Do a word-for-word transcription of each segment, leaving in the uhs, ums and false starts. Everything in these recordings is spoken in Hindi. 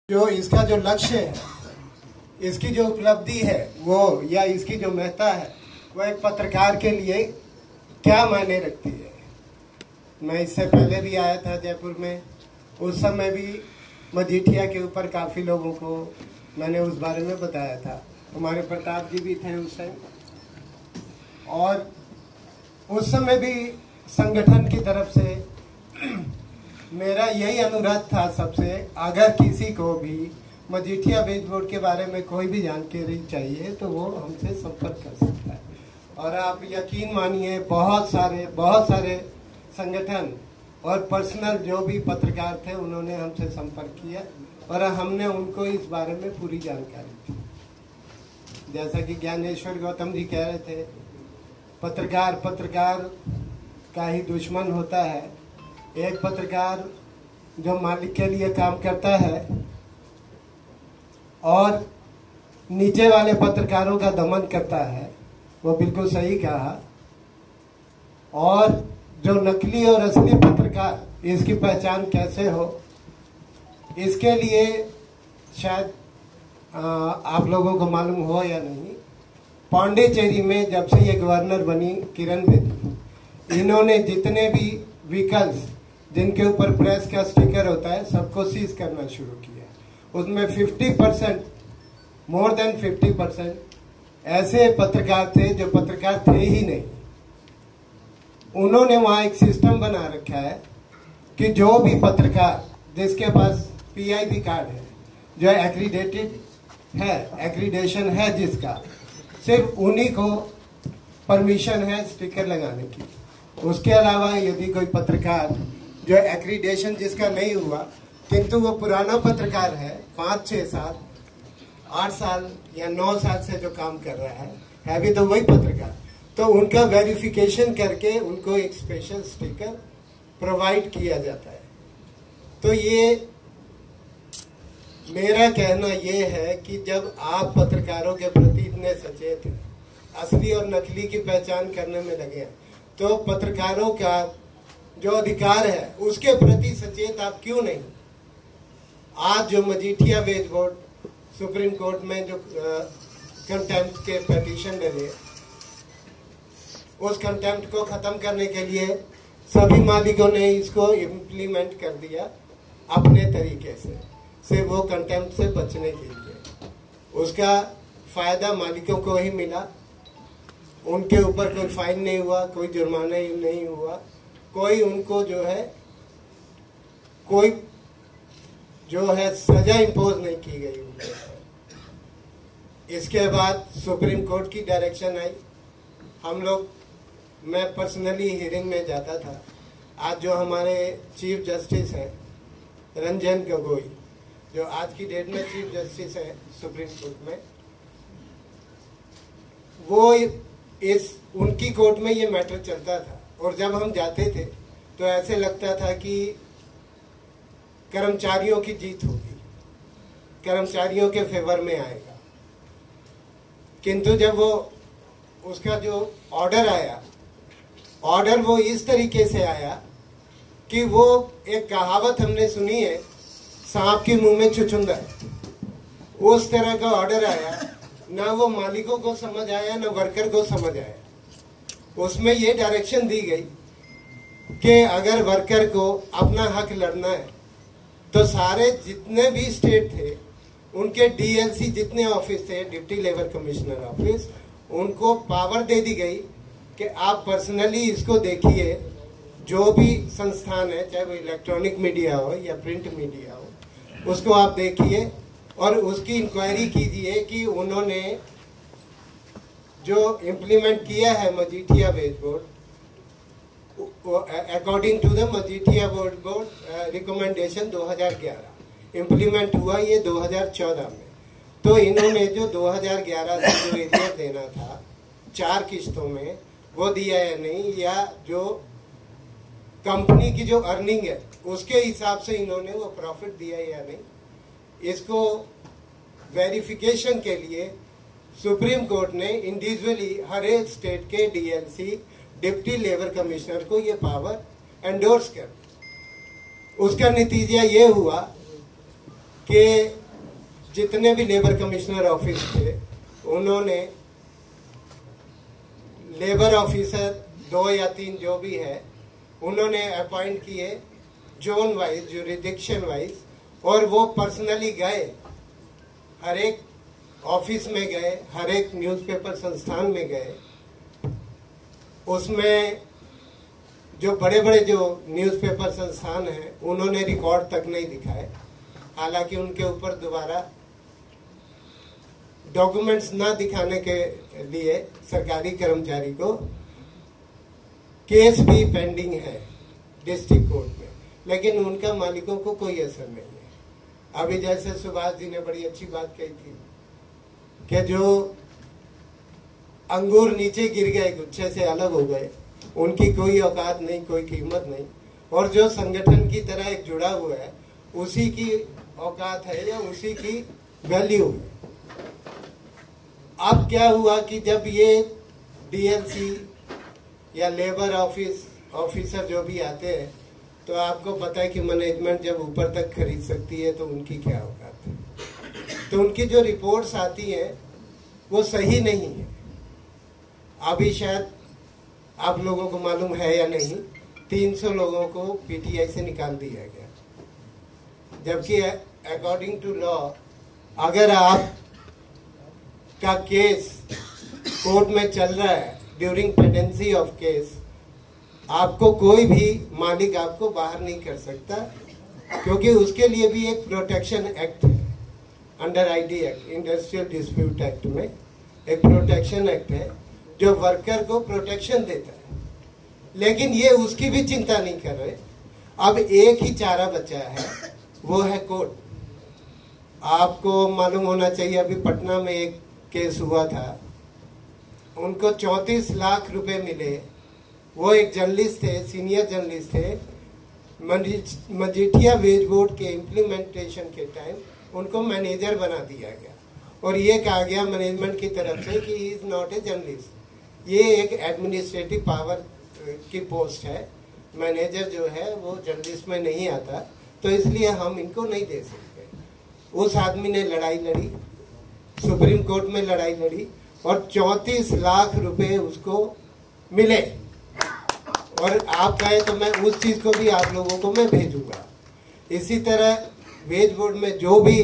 जो इसका जो लक्ष्य है, इसकी जो उपलब्धि है वो या इसकी जो महत्ता है वो एक पत्रकार के लिए क्या मायने रखती है। मैं इससे पहले भी आया था जयपुर में, उस समय भी मजीठिया के ऊपर काफ़ी लोगों को मैंने उस बारे में बताया था। हमारे प्रताप जी भी थे उस टाइम, और उस समय भी संगठन की तरफ से मेरा यही अनुरोध था सबसे, अगर किसी को भी मजीठिया वेज बोर्ड के बारे में कोई भी जानकारी चाहिए तो वो हमसे संपर्क कर सकता है। और आप यकीन मानिए बहुत सारे बहुत सारे संगठन और पर्सनल जो भी पत्रकार थे उन्होंने हमसे संपर्क किया और हमने उनको इस बारे में पूरी जानकारी दी। जैसा कि ज्ञानेश्वर गौतम जी कह रहे थे, पत्रकार पत्रकार का ही दुश्मन होता है। एक पत्रकार जो मालिक के लिए काम करता है और नीचे वाले पत्रकारों का दमन करता है, वो बिल्कुल सही कहा। और जो नकली और असली पत्रकार, इसकी पहचान कैसे हो, इसके लिए शायद आ, आप लोगों को मालूम हो या नहीं, पांडिचेरी में जब से ये गवर्नर बनी किरण बेदी, इन्होंने जितने भी व्हीकल्स जिनके ऊपर प्रेस का स्टिकर होता है सबको सीज करना शुरू किया। उसमें पचास परसेंट, मोर देन पचास परसेंट ऐसे पत्रकार थे जो पत्रकार थे ही नहीं। उन्होंने वहां एक सिस्टम बना रखा है कि जो भी पत्रकार जिसके पास पीआईबी कार्ड है, जो एक्रीडेटेड है, एक्रीडेशन है जिसका, सिर्फ उन्हीं को परमिशन है स्टिकर लगाने की। उसके अलावा यदि कोई पत्रकार जो एक्रीडेशन जिसका नहीं हुआ किंतु वो पुराना पत्रकार है, पाँच छः साल आठ साल या नौ साल से जो काम कर रहा है है भी तो वही पत्रकार, तो उनका वेरिफिकेशन करके उनको एक स्पेशल स्टिकर प्रोवाइड किया जाता है। तो ये मेरा कहना ये है कि जब आप पत्रकारों के प्रति इतने सचेत हैं, असली और नकली की पहचान करने में लगे हैं, तो पत्रकारों का जो अधिकार है उसके प्रति सचेत आप क्यों नहीं। आज जो Majithia wage board Supreme Court में जो कंटेम्प्ट के पिटीशन डले, उस कंटेम्प्ट को खत्म करने के लिए सभी मालिकों ने इसको इम्प्लीमेंट कर दिया अपने तरीके से, सिर्फ वो कंटेम्प्ट से बचने के लिए। उसका फायदा मालिकों को ही मिला, उनके ऊपर कोई फाइन नहीं हुआ, कोई जुर्माना ही नहीं हुआ, कोई उनको जो है कोई जो है सजा इम्पोज नहीं की गई उनके। इसके बाद सुप्रीम कोर्ट की डायरेक्शन आई। हम लोग, मैं पर्सनली हियरिंग में जाता था। आज जो हमारे चीफ जस्टिस हैं रंजन गोगोई, जो आज की डेट में चीफ जस्टिस हैं सुप्रीम कोर्ट में, वो इस उनकी कोर्ट में ये मैटर चलता था। और जब हम जाते थे तो ऐसे लगता था कि कर्मचारियों की जीत होगी, कर्मचारियों के फेवर में आएगा। किंतु जब वो उसका जो ऑर्डर आया, ऑर्डर वो इस तरीके से आया कि वो एक कहावत हमने सुनी है, सांप के मुंह में छुछुंदर, उस तरह का ऑर्डर आया। ना वो मालिकों को समझ आया, ना वर्कर को समझ आया। उसमें ये डायरेक्शन दी गई कि अगर वर्कर को अपना हक लड़ना है तो सारे जितने भी स्टेट थे उनके डीएलसी जितने ऑफिस थे, डिप्टी लेबर कमिश्नर ऑफिस, उनको पावर दे दी गई कि आप पर्सनली इसको देखिए, जो भी संस्थान है, चाहे वो इलेक्ट्रॉनिक मीडिया हो या प्रिंट मीडिया हो, उसको आप देखिए और उसकी इंक्वायरी कीजिए कि उन्होंने जो इम्प्लीमेंट किया है Majithia wage board, according to the Majithia board board recommendation दो हज़ार ग्यारह इम्प्लीमेंट हुआ ये दो हज़ार चौदह में। तो इन्होंने जो दो हज़ार ग्यारह से जो एरिया देना था चार किस्तों में, वो दिया या नहीं, या जो कंपनी की जो अर्निंग है उसके हिसाब से इन्होंने वो प्रॉफिट दिया या नहीं, इसको वेरिफिकेशन के लिए सुप्रीम कोर्ट ने इंडिविजुअली हर एक स्टेट के डीएलसी, डिप्टी लेबर कमिश्नर को ये पावर एंडोर्स कर। उसका नतीजा ये हुआ कि जितने भी लेबर कमिश्नर ऑफिस थे उन्होंने लेबर ऑफिसर दो या तीन जो भी है उन्होंने अपॉइंट किए जोन वाइज, जुरिडिक्शन वाइज, और वो पर्सनली गए, हर एक ऑफिस में गए, हर एक न्यूज़पेपर संस्थान में गए। उसमें जो बड़े बड़े जो न्यूज़पेपर संस्थान हैं उन्होंने रिकॉर्ड तक नहीं दिखाए, हालांकि उनके ऊपर दोबारा डॉक्यूमेंट्स ना दिखाने के लिए सरकारी कर्मचारी को केस भी पेंडिंग है डिस्ट्रिक्ट कोर्ट में, लेकिन उनका मालिकों को कोई असर नहीं है। अभी जैसे सुभाष जी ने बड़ी अच्छी बात कही थी कि जो अंगूर नीचे गिर गए, गुच्छे से अलग हो गए, उनकी कोई औकात नहीं, कोई कीमत नहीं, और जो संगठन की तरह एक जुड़ा हुआ है उसी की औकात है या उसी की वैल्यू है। अब क्या हुआ कि जब ये डीएलसी या लेबर ऑफिस ऑफिसर जो भी आते हैं, तो आपको पता है कि मैनेजमेंट जब ऊपर तक खरीद सकती है तो उनकी क्या औकात है। तो उनकी जो रिपोर्ट्स आती हैं वो सही नहीं है। अभी शायद आप लोगों को मालूम है या नहीं, तीन सौ लोगों को पीटीआई से निकाल दिया गया, जबकि अकॉर्डिंग टू लॉ अगर आप का केस कोर्ट में चल रहा है, ड्यूरिंग पेंडेंसी ऑफ केस, आपको कोई भी मालिक आपको बाहर नहीं कर सकता, क्योंकि उसके लिए भी एक प्रोटेक्शन एक्ट है under ID act, industrial dispute act में एक प्रोटेक्शन एक्ट है जो वर्कर को प्रोटेक्शन देता है। लेकिन ये उसकी भी चिंता नहीं कर रहे। अब एक ही चारा बचा है, वो है कोर्ट। आपको मालूम होना चाहिए, अभी पटना में एक केस हुआ था, उनको चौंतीस लाख रुपए मिले। वो एक जर्नलिस्ट थे, सीनियर जर्नलिस्ट थे, मजीठिया वेज बोर्ड के इम्प्लीमेंटेशन के टाइम उनको मैनेजर बना दिया गया, और ये कहा गया मैनेजमेंट की तरफ से कि he is not a journalist, ये एक एडमिनिस्ट्रेटिव पावर की पोस्ट है, मैनेजर जो है वो जर्नलिस्ट में नहीं आता, तो इसलिए हम इनको नहीं दे सकते। उस आदमी ने लड़ाई लड़ी, सुप्रीम कोर्ट में लड़ाई लड़ी, और चौंतीस लाख रुपए उसको मिले। और आप कहे तो मैं उस चीज को भी आप लोगों को मैं भेजूंगा। इसी तरह वेज बोर्ड में जो भी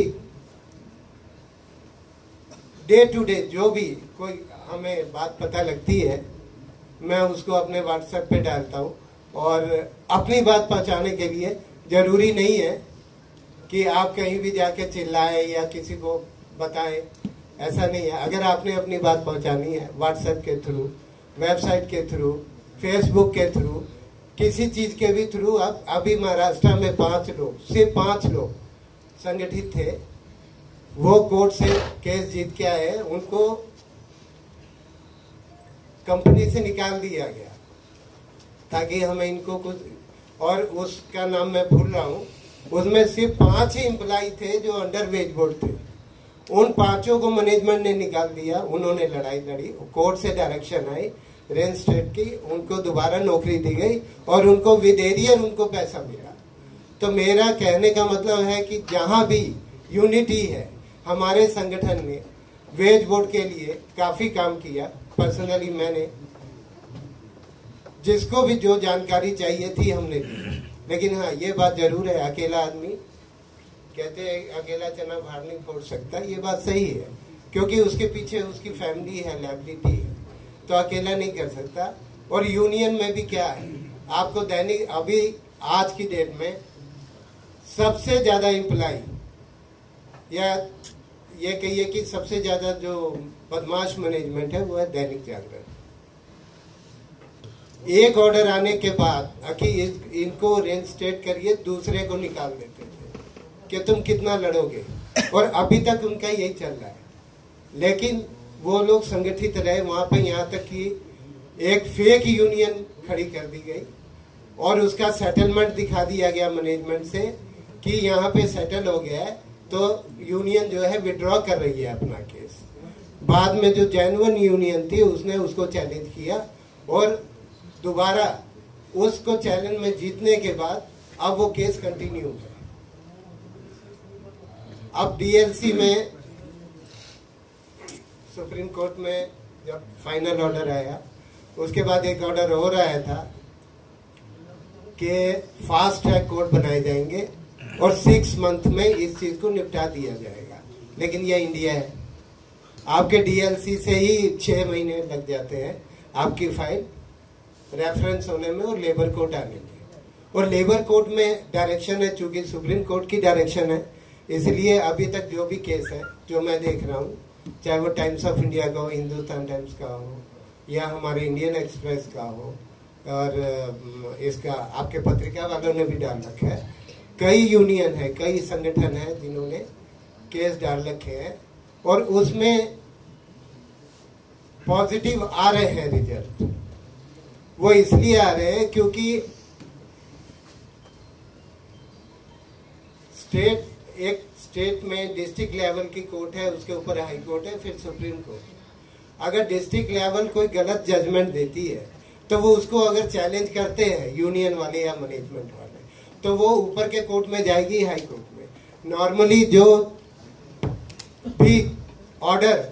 डे टू डे जो भी कोई हमें बात पता लगती है, मैं उसको अपने व्हाट्सएप पे डालता हूँ। और अपनी बात पहुँचाने के लिए जरूरी नहीं है कि आप कहीं भी जाके चिल्लाए या किसी को बताएं, ऐसा नहीं है। अगर आपने अपनी बात पहुंचानी है व्हाट्सएप के थ्रू, वेबसाइट के थ्रू, फेसबुक के थ्रू, किसी चीज के भी थ्रू, आप अभी महाराष्ट्र में पांच लोग, सिर्फ पांच लोग संगठित थे, वो कोर्ट से केस जीत के आए, उनको कंपनी से निकाल दिया गया ताकि हमें इनको कुछ, और उसका नाम मैं भूल रहा हूँ, उसमें सिर्फ पांच ही एम्प्लॉय थे जो अंडर वेज बोर्ड थे, उन पांचों को मैनेजमेंट ने निकाल दिया। उन्होंने लड़ाई लड़ी, कोर्ट से डायरेक्शन आई रेंज स्टेट की, उनको दोबारा नौकरी दी गई और उनको विद एरियर उनको पैसा मिला। तो मेरा कहने का मतलब है कि जहां भी यूनिटी है, हमारे संगठन ने वेज बोर्ड के लिए काफी काम किया। पर्सनली मैंने जिसको भी जो जानकारी चाहिए थी हमने दी, लेकिन हाँ ये बात जरूर है, अकेला आदमी कहते हैं अकेला चना बाहर नहीं फोड़ सकता, ये बात सही है, क्योंकि उसके पीछे उसकी फैमिली है, लायबिलिटी है, तो अकेला नहीं कर सकता। और यूनियन में भी क्या है, आपको दैनिक अभी आज की डेट में सबसे ज्यादा एम्प्लॉय, या ये कहिए कि सबसे ज्यादा जो बदमाश मैनेजमेंट है वो है दैनिक जागरण। एक ऑर्डर आने के बाद कि इनको रेंस्टेट करिए, दूसरे को निकाल देते थे कि तुम कितना लड़ोगे, और अभी तक उनका यही चल रहा है। लेकिन वो लोग संगठित रहे वहां पे, यहाँ तक कि एक फेक यूनियन खड़ी कर दी गई और उसका सेटलमेंट दिखा दिया गया मैनेजमेंट से कि यहाँ पे सेटल हो गया है, तो यूनियन जो है विड्रॉ कर रही है अपना केस। बाद में जो जेन्युइन यूनियन थी उसने उसको चैलेंज किया, और दोबारा उसको चैलेंज में जीतने के बाद अब वो केस कंटिन्यू है। अब डीएलसी में सुप्रीम कोर्ट में जब फाइनल ऑर्डर आया, उसके बाद एक ऑर्डर हो रहा था कि फास्ट ट्रैक कोर्ट बनाए जाएंगे और सिक्स मंथ में इस चीज को निपटा दिया जाएगा। लेकिन यह इंडिया है, आपके डीएलसी से ही छह महीने लग जाते हैं आपकी फाइल रेफरेंस होने में और लेबर कोर्ट आने में। और लेबर कोर्ट में डायरेक्शन है, चूंकि सुप्रीम कोर्ट की डायरेक्शन है, इसलिए अभी तक जो भी केस है जो मैं देख रहा हूँ, चाहे वो टाइम्स ऑफ इंडिया का हो, हिंदुस्तान टाइम्स का हो, या हमारे इंडियन एक्सप्रेस का हो, और इसका आपके पत्रिका वालों ने भी डाल रखा है, कई यूनियन है, कई संगठन है जिन्होंने केस डाल रखे हैं, और उसमें पॉजिटिव आ रहे हैं रिजल्ट। वो इसलिए आ रहे हैं क्योंकि स्टेट, एक स्टेट में डिस्ट्रिक्ट लेवल की कोर्ट है, उसके ऊपर हाई कोर्ट है, फिर सुप्रीम कोर्ट। अगर डिस्ट्रिक्ट लेवल कोई गलत जजमेंट देती है तो वो उसको अगर चैलेंज करते हैं यूनियन वाले या मैनेजमेंट वाले, तो वो ऊपर के कोर्ट में जाएगी, हाई कोर्ट में। नॉर्मली जो भी ऑर्डर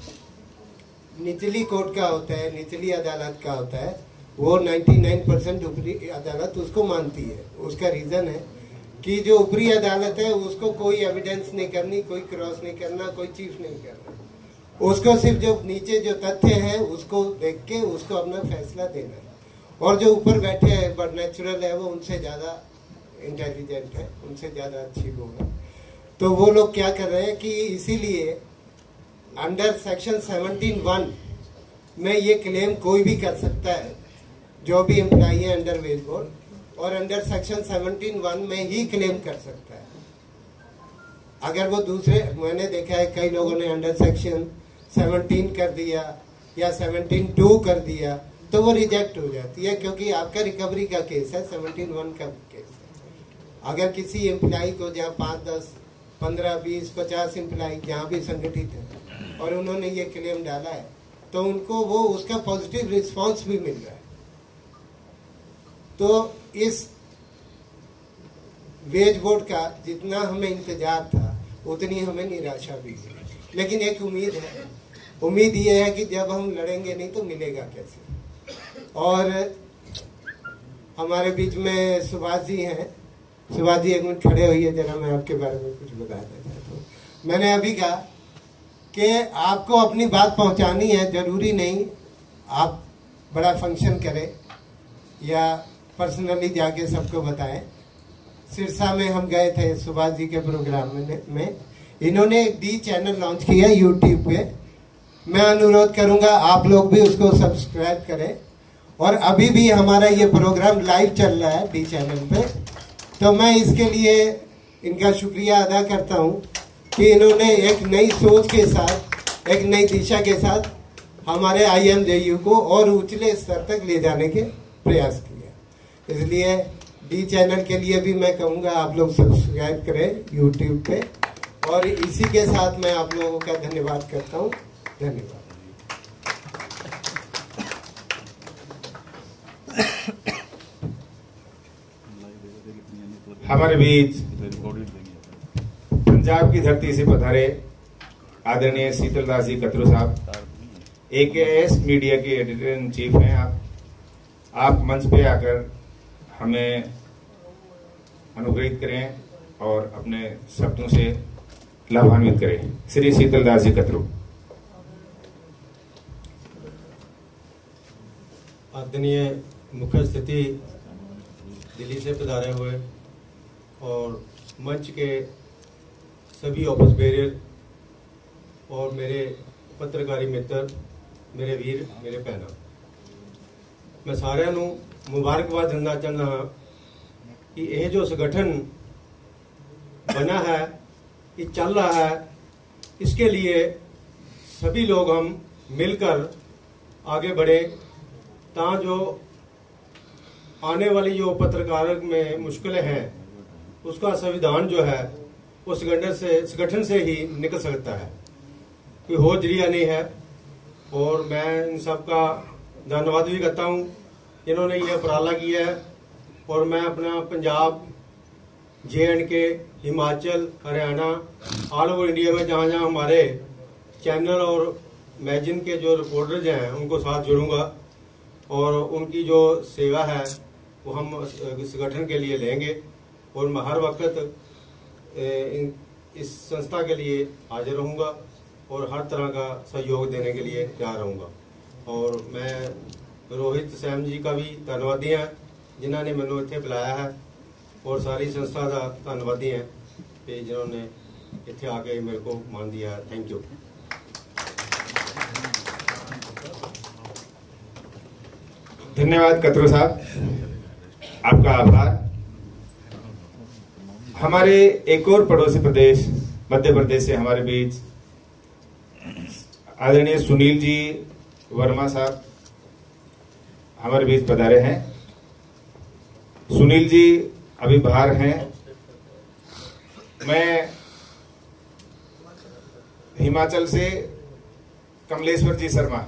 निचली कोर्ट का होता है, निचली अदालत का होता है, वो निन्यानवे परसेंट ऊपरी अदालत उसको मानती है। उसका रीजन है कि जो ऊपरी अदालत है उसको कोई एविडेंस नहीं करनी, कोई क्रॉस नहीं करना, कोई चीज नहीं करना, उसको सिर्फ जो नीचे जो तथ्य है उसको देख के उसको अपना फैसला देना है। और जो ऊपर बैठे हैं बट नेचुरल है, वो उनसे ज्यादा इंटेलिजेंट है, उनसे ज्यादा अच्छी लोग है। तो वो लोग क्या कर रहे हैं कि इसीलिए अंडर सेक्शन सेवनटीन वन में ये क्लेम कोई भी कर सकता है जो भी एम्प्लॉई है अंडर वेज बोर्ड, और अंडर सेक्शन सेवनटीन वन में ही क्लेम कर सकता है। अगर वो दूसरे, मैंने देखा है कई लोगों ने अंडर सेक्शन सेवनटीन कर दिया या सेवनटीन टू कर दिया, तो वो रिजेक्ट हो जाती है, क्योंकि आपका रिकवरी का केस है, सेवनटीन वन का केस है। अगर किसी एम्प्लॉई को जहाँ पाँच दस पंद्रह बीस पचास एम्प्लॉई जहाँ भी संगठित है और उन्होंने ये क्लेम डाला है, तो उनको वो उसका पॉजिटिव रिस्पांस भी मिल रहा है। तो इस वेज बोर्ड का जितना हमें इंतजार था उतनी हमें निराशा भी है, लेकिन एक उम्मीद है। उम्मीद ये है कि जब हम लड़ेंगे नहीं तो मिलेगा कैसे। और हमारे बीच में सुभाष जी हैं। सुभाष जी एक मिनट खड़े होइए, जरा मैं आपके बारे में कुछ बताना चाहता हूँ। मैंने अभी कहा कि आपको अपनी बात पहुंचानी है, जरूरी नहीं आप बड़ा फंक्शन करें या पर्सनली जाके सबको बताएं। सिरसा में हम गए थे सुभाष जी के प्रोग्राम में, में इन्होंने एक डी चैनल लॉन्च किया यूट्यूब पे। मैं अनुरोध करूंगा आप लोग भी उसको सब्सक्राइब करें। और अभी भी हमारा ये प्रोग्राम लाइव चल रहा है डी चैनल पे, तो मैं इसके लिए इनका शुक्रिया अदा करता हूं कि इन्होंने एक नई सोच के साथ, एक नई दिशा के साथ हमारे आई एम जे यू को और उछले स्तर तक ले जाने के प्रयास किया। इसलिए डी चैनल के लिए भी मैं कहूँगा आप लोग सब्सक्राइब करें यूट्यूब पे। और इसी के साथ मैं आप लोगों का धन्यवाद करता हूँ। धन्यवाद। हमारे बीच पंजाब की धरती से पधारे आदरणीय शीतलदास जी कतरू sahab, A K S media के एडिटर इन चीफ हैं। आप आप मंच पे आकर हमें अनुग्रहित करें और अपने शब्दों से लाभान्वित करें। श्री शीतलदास जी कतरू। आदरणीय मुख्य स्थिति दिल्ली से पधारे हुए और मंच के सभी ऑफिस बेरियर और मेरे पत्रकारी मित्र, मेरे वीर, मेरे भैनों, मैं साਰਿਆਂ ਨੂੰ मुबारकबाद देना चाहना हाँ कि यह जो संगठन बना है, ये चल रहा है, इसके लिए सभी लोग हम मिलकर आगे बढ़े, ता जो आने वाली जो पत्रकार में मुश्किलें हैं उसका संविधान जो है वो संगठन से संगठन से ही निकल सकता है, कोई हो जरिया नहीं है। और मैं इन सब का धन्यवाद भी करता हूँ जिन्होंने ये उपराला किया है। और मैं अपना Punjab J and K, Himachal, Haryana, all over India में जहाँ जहाँ हमारे चैनल और मैगजीन के जो रिपोर्टर्स हैं उनको साथ जोड़ूंगा और उनकी जो सेवा है वो हम संगठन के लिए लेंगे और मैं हर वक्त इस संस्था के लिए हाजिर रहूँगा और हर तरह का सहयोग देने के लिए तैयार रहूँगा। और मैं रोहित सैम जी का भी धन्यवादी हैं जिन्होंने मैंने इतने बुलाया है और सारी संस्था का धन्यवादी हैं कि जिन्होंने इतने आके मेरे को मान दिया है। Thank you. धन्यवाद कतरू साहब, आपका आभार। हमारे एक और पड़ोसी प्रदेश मध्य प्रदेश से हमारे बीच आदरणीय सुनील जी वर्मा साहब हमारे बीच पधारे हैं। सुनील जी अभी बाहर हैं। मैं हिमाचल से कमलेश्वर जी शर्मा,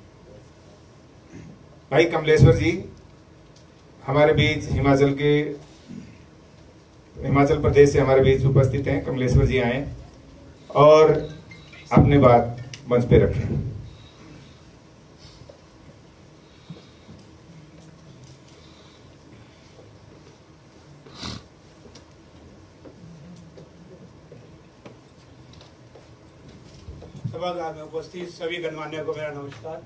भाई कमलेश्वर जी हमारे बीच हिमाचल के हिमाचल प्रदेश से हमारे बीच उपस्थित हैं। कमलेश्वर जी आए और अपने बात मंच पे रखें। सभागार में उपस्थित सभी गणमान्य को मेरा नमस्कार।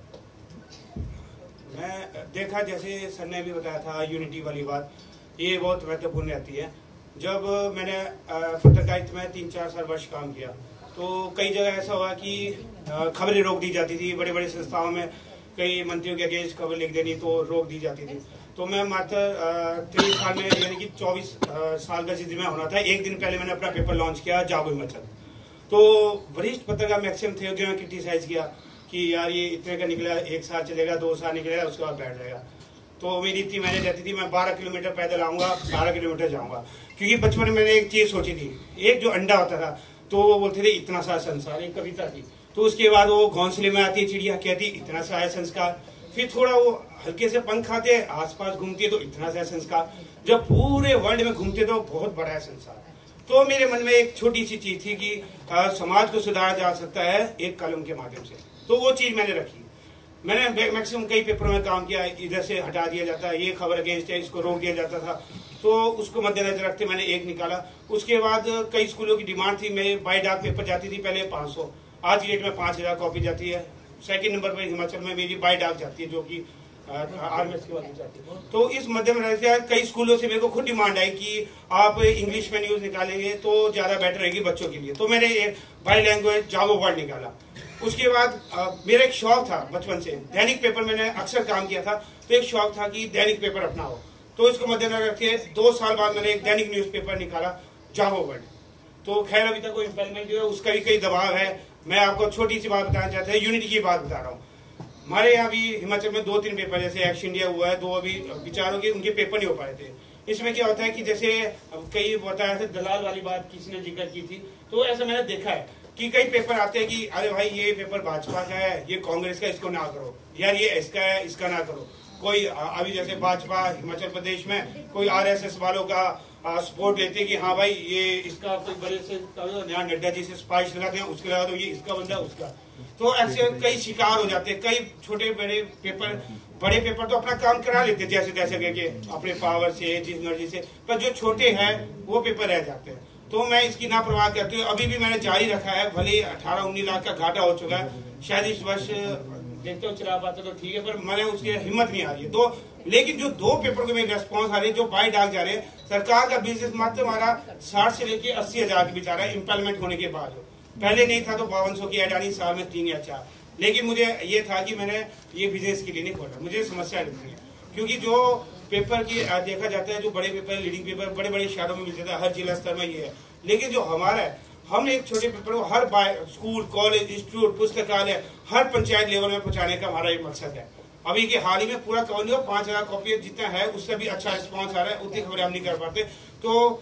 मैं देखा जैसे सर ने भी बताया था यूनिटी वाली बात, ये बहुत महत्वपूर्ण रहती है। जब मैंने पत्रकारिता में तीन चार साल वर्ष काम किया तो कई जगह ऐसा हुआ कि खबरें रोक दी जाती थी। बड़े बड़े संस्थाओं में कई मंत्रियों के अगेंस्ट खबर लिख देनी तो रोक दी जाती थी। तो मैं मात्र तेईस साल में यानी कि चौबीस साल का जिम्मे होना था, एक दिन पहले मैंने अपना पेपर लॉन्च किया जागो हिमाचल। तो वरिष्ठ पत्रकार मैक्सिमम थे जो मैं क्रिटिसाइज किया कि यार ये इतने का निकला, एक साल चलेगा, दो साल निकलेगा, उसके बाद बैठ जाएगा। तो मेरी इतनी मैंने रहती थी मैं बारह किलोमीटर पैदल आऊंगा, बारह किलोमीटर जाऊंगा। क्योंकि बचपन में मैंने एक चीज सोची थी, एक जो अंडा होता था तो वो बोलते थे इतना सा संसार, एक कविता थी। तो उसके बाद वो घोंसले में आती है चिड़िया, कहती इतना सा है संस्कार। फिर थोड़ा वो हल्के से पंख खाते, आसपास घूमती है तो इतना सा है संस्कार। जब पूरे वर्ल्ड में घूमते तो बहुत बड़ा है संसार। तो मेरे मन में एक छोटी सी चीज थी कि आ, समाज को सुधारा जा सकता है एक कलम के माध्यम से। तो वो चीज मैंने रखी। मैंने मैक्सिमम कई पेपरों में काम किया, इधर से हटा दिया जाता है, ये खबर अगेंस्ट है, इसको रोक दिया जाता था। तो उसको मद्देनजर रखते मैंने एक निकाला। उसके बाद कई स्कूलों की डिमांड थी, मैं बाई डाक पेपर जाती थी पहले पाँच सौ, आज की डेट में पाँच हजार कॉपी जाती है। सेकंड नंबर पर हिमाचल में मेरी बाई डाक जाती है जो कि आरएमएस की वाली जाती है। तो इस मध्य में रहते कई स्कूलों से मेरे को खुद डिमांड आई कि आप इंग्लिश में न्यूज निकालेंगे तो ज्यादा बेटर रहेगी बच्चों के लिए। तो मैंने बाई लैंग्वेज जागो वर्ड निकाला। उसके बाद आ, मेरा एक शौक था बचपन से, दैनिक पेपर मैंने अक्सर काम किया था, तो एक शौक था कि दैनिक पेपर अपनाओ। तो इसको मद्देनजर रखे दो साल बाद मैंने एक दैनिक न्यूज़पेपर निकाला जागो वर्ड। तो खैर अभी तक कोई इम्प्लीमेंट जो है उसका भी कई दबाव है। मैं आपको छोटी सी बात बताना चाहता हूँ, यूनिटी की बात बता रहा हूँ। हमारे यहाँ भी हिमाचल में दो तीन पेपर जैसे एक्शन इंडिया हुआ है, दो अभी विचारों के उनके पेपर नहीं हो पाए थे। इसमें क्या होता है कि जैसे कई बताया था दलाल वाली बात किसी ने जिक्र की थी, तो ऐसा मैंने देखा है कि कई पेपर आते हैं कि अरे भाई ये पेपर भाजपा का है, ये कांग्रेस का, इसको ना करो, यार ये इसका है, इसका ना करो। कोई अभी जैसे भाजपा हिमाचल प्रदेश में कोई आरएसएस वालों का सपोर्ट लेते हैं कि हाँ भाई ये इसका कोई बड़े से यहाँ नड्डा जी से सिफारिश लगाते हैं, उसके लगा तो ये इसका बंदा उसका। तो ऐसे कई शिकार हो जाते हैं। कई छोटे बड़े पेपर बड़े पेपर तो अपना काम करा लेते जैसे तैसे करके अपने पावर से जिस मर्जी से, पर जो छोटे हैं वो पेपर रह जाते हैं। तो मैं इसकी ना परवाह करती हूँ, अभी भी मैंने जारी रखा है। भले अठारह उन्नीस लाख का घाटा हो चुका है, शायद इस वर्ष देखते हो चला पाते तो ठीक है, पर मैंने उसकी हिम्मत नहीं आ रही है। तो लेकिन जो दो पेपर को मेरे रेस्पॉन्स आ रहे हैं, जो बाई डाक जा रहे हैं, सरकार का बिजनेस मात्र हमारा साठ से लेके अस्सी हजार की बिचारा इम्प्लीमेंट होने के बाद। पहले नहीं था तो बावन सौ की एड आनी साल में तीन या चार। लेकिन मुझे ये था कि मैंने ये बिजनेस के लिए नहीं खोला, मुझे समस्या लगती है। क्योंकि जो पेपर की देखा जाता है, जो बड़े पेपर लीडिंग पेपर बड़े बड़े शहरों में मिल जाता है, हर जिला स्तर में ये है। लेकिन जो हमारा है, हम एक छोटे पेपर को हर स्कूल, कॉलेज, इंस्टीट्यूट, पुस्तकालय, हर पंचायत लेवल में पहुंचाने का हमारा एक मकसद है। अभी के हाल ही में पूरा कवर नहीं, पांच हजार कॉपी जितना है उससे भी अच्छा रिस्पॉन्स आ रहा है, उतनी खबरें हम नहीं कर पाते। तो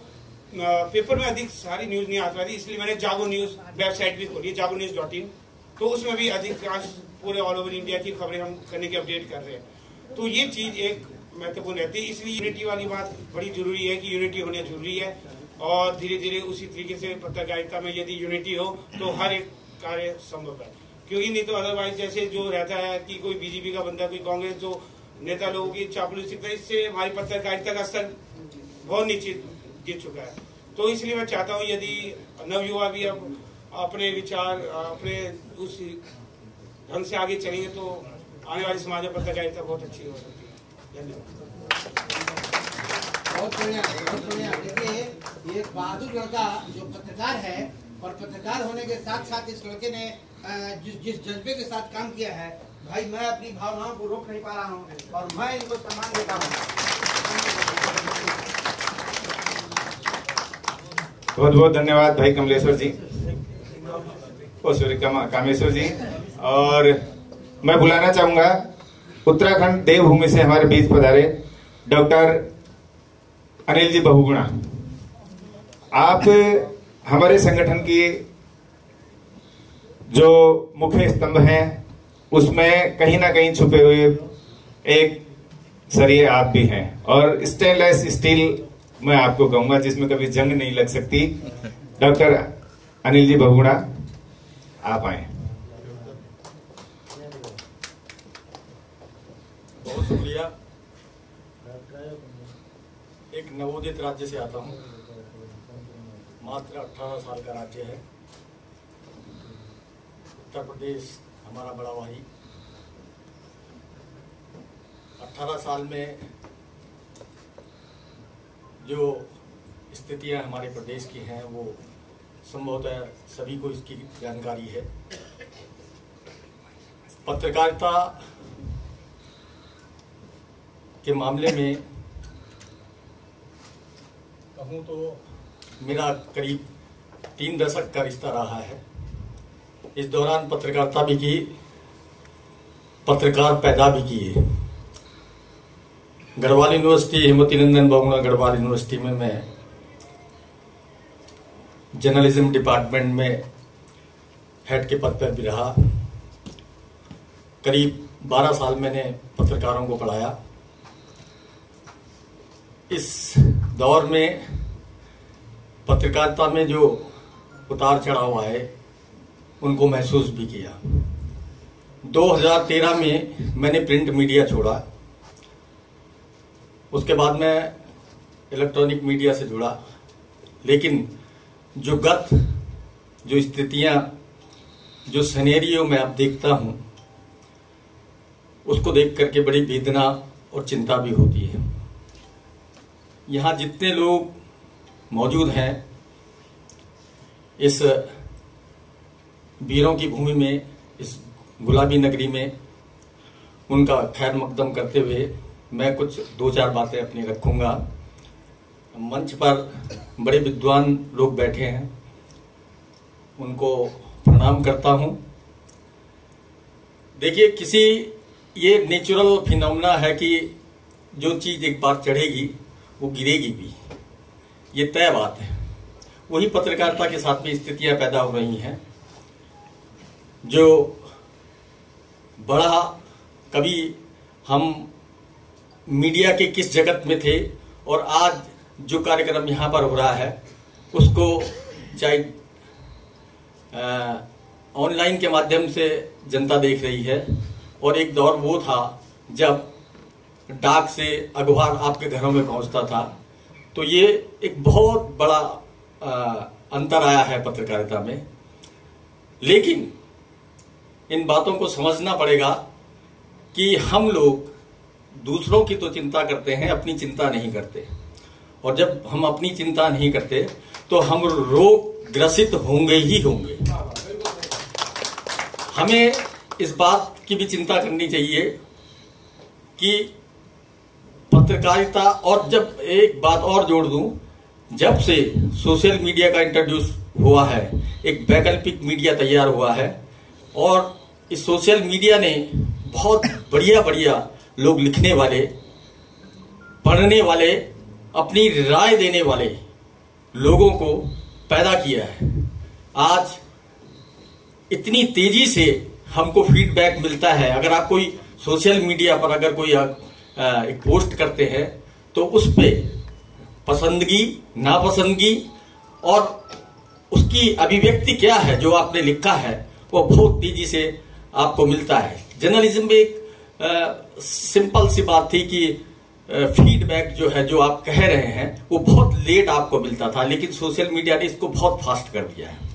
पेपर में अधिक सारी न्यूज नहीं आ पाती, इसलिए मैंने जागो न्यूज वेबसाइट भी खोली है, जागो न्यूज डॉट इन। तो उसमें भी अधिकांश पूरे ऑल ओवर इंडिया की खबरें हम करने की अपडेट कर रहे हैं। तो ये चीज एक महत्वपूर्ण रहती है। इसलिए यूनिटी वाली बात बड़ी जरूरी है कि यूनिटी होनी जरूरी है। और धीरे धीरे उसी तरीके से पत्रकारिता में यदि यूनिटी हो तो हर एक कार्य संभव है। क्योंकि नहीं तो अदरवाइज जैसे जो रहता है कि कोई बीजेपी का बंदा, कोई कांग्रेस, जो नेता लोगों की चापलूसी करता है, इससे हमारी पत्रकारिता का स्तर बहुत नीचे गिर चुका है। तो इसलिए मैं चाहता हूँ यदि नवयुवा भी अब अपने विचार, अपने उस ढंग से आगे चलेंगे तो आने वाले समाज में पत्रकारिता बहुत अच्छी हो सकती है। धन्यवाद। बहुत बढ़िया, बहुत बढ़िया। देखिए, ये बहादुर लड़का जो पत्रकार है और पत्रकार होने के साथ साथ इस लड़के ने जिस जिस जज्बे के साथ काम किया है, भाई मैं अपनी भावनाओं को रोक नहीं पा रहा हूँ और मैं इनको सम्मान देता हूँ। बहुत बहुत धन्यवाद भाई कमलेश्वर जी, ओ सॉरी कामेश्वर जी। और मैं बुलाना चाहूंगा उत्तराखंड देवभूमि से हमारे बीच पधारे डॉक्टर अनिल जी बहुगुणा। आप हमारे संगठन की जो मुख्य स्तंभ हैं उसमें कहीं ना कहीं छुपे हुए एक सरिये आप भी हैं, और स्टेनलेस स्टील मैं आपको कहूंगा जिसमें कभी जंग नहीं लग सकती। डॉक्टर अनिल जी बहुगुणा, आप आए। बहुत शुक्रिया। एक नवोदित राज्य से आता हूँ, मात्र अठारह साल का राज्य है उत्तर प्रदेश, हमारा बड़ा भाई। अठारह साल में जो स्थितियां हमारे प्रदेश की हैं वो संभवतः सभी को इसकी जानकारी है। पत्रकारिता के मामले में कहूँ तो मेरा करीब तीन दशक का रिश्ता रहा है। इस दौरान पत्रकारिता भी की, पत्रकार पैदा भी किए। गढ़वाल यूनिवर्सिटी, हेमवती नंदन बहुगुणा गढ़वाल यूनिवर्सिटी में मैं जर्नलिज्म डिपार्टमेंट में हेड के पद पर भी रहा। करीब बारह साल मैंने पत्रकारों को पढ़ाया। इस दौर में पत्रकारिता में जो उतार चढ़ाव आए उनको महसूस भी किया। दो हज़ार तेरह में मैंने प्रिंट मीडिया छोड़ा, उसके बाद मैं इलेक्ट्रॉनिक मीडिया से जुड़ा। लेकिन जो गत जो स्थितियां, जो सिनेरियो में आप देखता हूं, उसको देख करके बड़ी वेदना और चिंता भी होती है। यहाँ जितने लोग मौजूद हैं इस वीरों की भूमि में, इस गुलाबी नगरी में, उनका खैर मकदम करते हुए मैं कुछ दो चार बातें अपनी रखूंगा। मंच पर बड़े विद्वान लोग बैठे हैं, उनको प्रणाम करता हूं। देखिए, किसी ये नेचुरल फिनोमेना है कि जो चीज एक बार चढ़ेगी वो गिरेगी भी, ये तय बात है। वही पत्रकारिता के साथ में स्थितियां पैदा हो रही हैं। जो बड़ा कभी हम मीडिया के किस जगत में थे और आज जो कार्यक्रम यहाँ पर हो रहा है उसको चाहे ऑनलाइन के माध्यम से जनता देख रही है, और एक दौर वो था जब डाक से अखबार आपके घरों में पहुंचता था। तो ये एक बहुत बड़ा आ, अंतर आया है पत्रकारिता में। लेकिन इन बातों को समझना पड़ेगा कि हम लोग दूसरों की तो चिंता करते हैं, अपनी चिंता नहीं करते। और जब हम अपनी चिंता नहीं करते तो हम रोग ग्रसित होंगे ही होंगे। हमें इस बात की भी चिंता करनी चाहिए कि पत्रकारिता, और जब एक बात और जोड़ दूं, जब से सोशल मीडिया का इंट्रोड्यूस हुआ है, एक वैकल्पिक मीडिया तैयार हुआ है, और इस सोशल मीडिया ने बहुत बढ़िया बढ़िया लोग लिखने वाले, पढ़ने वाले, अपनी राय देने वाले लोगों को पैदा किया है। आज इतनी तेजी से हमको फीडबैक मिलता है। अगर आप कोई सोशल मीडिया पर अगर कोई एक पोस्ट करते हैं तो उस पे पसंदगी, नापसंदगी और उसकी अभिव्यक्ति क्या है जो आपने लिखा है वो बहुत तेजी से आपको मिलता है। जर्नलिज्म में एक आ, सिंपल सी बात थी कि फीडबैक जो है जो आप कह रहे हैं वो बहुत लेट आपको मिलता था, लेकिन सोशल मीडिया ने इसको बहुत फास्ट कर दिया है।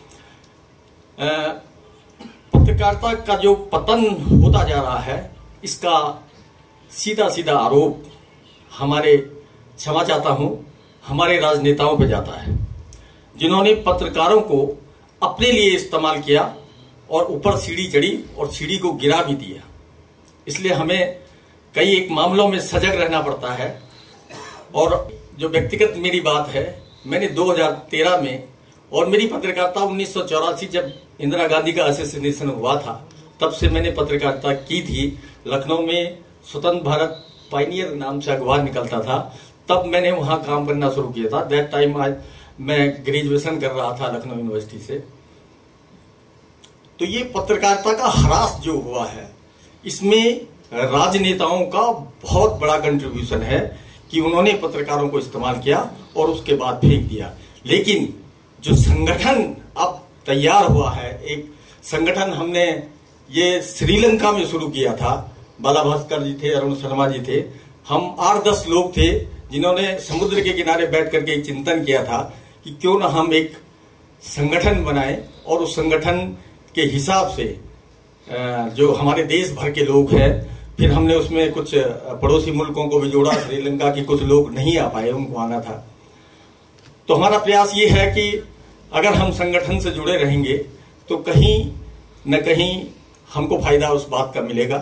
पत्रकारिता का जो पतन होता जा रहा है इसका सीधा सीधा आरोप हमारे, क्षमा चाहता हूं, हमारे राजनेताओं पे जाता है, जिन्होंने पत्रकारों को अपने लिए इस्तेमाल किया और ऊपर सीढ़ी चढ़ी और सीढ़ी को गिरा भी दिया। इसलिए हमें कई एक मामलों में सजग रहना पड़ता है। और जो व्यक्तिगत मेरी बात है, मैंने दो हज़ार तेरह में, और मेरी पत्रकारिता उन्नीस सौ चौरासी जब इंदिरा गांधी का असैसिनेशन हुआ था तब से मैंने पत्रकारिता की थी। लखनऊ में स्वतंत्र भारत पायनियर नाम से अखबार निकलता था, तब मैंने वहां काम करना शुरू किया था। दैट टाइम मैं ग्रेजुएशन कर रहा था लखनऊ यूनिवर्सिटी से। तो ये पत्रकारिता का ह्रास जो हुआ है इसमें राजनेताओं का बहुत बड़ा कंट्रीब्यूशन है कि उन्होंने पत्रकारों को इस्तेमाल किया और उसके बाद फेंक दिया। लेकिन जो संगठन अब तैयार हुआ है, एक संगठन हमने ये श्रीलंका में शुरू किया था। बाला भास्कर जी थे, अरुण शर्मा जी थे, हम आठ दस लोग थे जिन्होंने समुद्र के किनारे बैठ करके एक चिंतन किया था कि क्यों ना हम एक संगठन बनाएं और उस संगठन के हिसाब से जो हमारे देश भर के लोग हैं, फिर हमने उसमें कुछ पड़ोसी मुल्कों को भी जोड़ा। श्रीलंका के कुछ लोग नहीं आ पाए, उनको आना था। तो हमारा प्रयास ये है कि अगर हम संगठन से जुड़े रहेंगे तो कहीं न कहीं हमको फायदा उस बात का मिलेगा।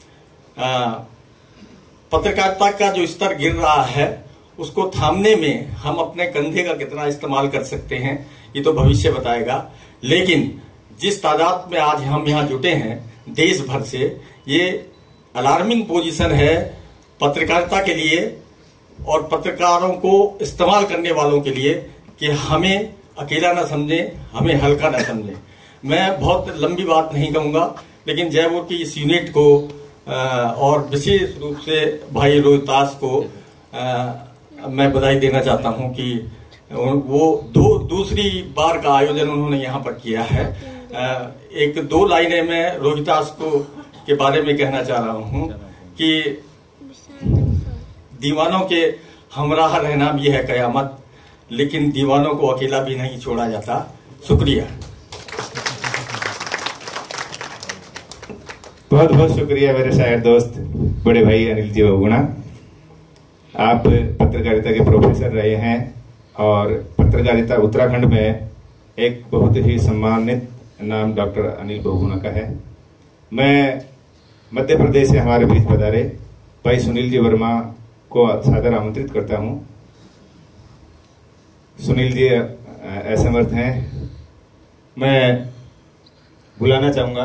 पत्रकारिता का जो स्तर गिर रहा है उसको थामने में हम अपने कंधे का कितना इस्तेमाल कर सकते हैं ये तो भविष्य बताएगा। लेकिन जिस तादाद में आज हम यहाँ जुटे हैं देश भर से, ये अलार्मिंग पोजीशन है पत्रकारिता के लिए और पत्रकारों को इस्तेमाल करने वालों के लिए कि हमें अकेला ना समझें, हमें हल्का ना समझें। मैं बहुत लंबी बात नहीं कहूंगा, लेकिन जयपुर की इस यूनिट को और विशेष रूप से भाई रोहितास को आ, मैं बधाई देना चाहता हूं कि वो दो दूसरी बार का आयोजन उन्होंने यहाँ पर किया है। आ, एक दो लाइनें मैं रोहितास को के बारे में कहना चाह रहा हूं कि दीवानों के हमराह रहना भी है कयामत, लेकिन दीवानों को अकेला भी नहीं छोड़ा जाता। शुक्रिया, बहुत बहुत शुक्रिया मेरे शायर दोस्त बड़े भाई अनिल जी बहुगुणा। आप पत्रकारिता के प्रोफेसर रहे हैं और पत्रकारिता उत्तराखंड में एक बहुत ही सम्मानित नाम डॉक्टर अनिल बहुगुणा का है। मैं मध्य प्रदेश से हमारे बीच पधारे भाई सुनील जी वर्मा को सादर आमंत्रित करता हूं। सुनील जी असमर्थ हैं, मैं बुलाना चाहूंगा।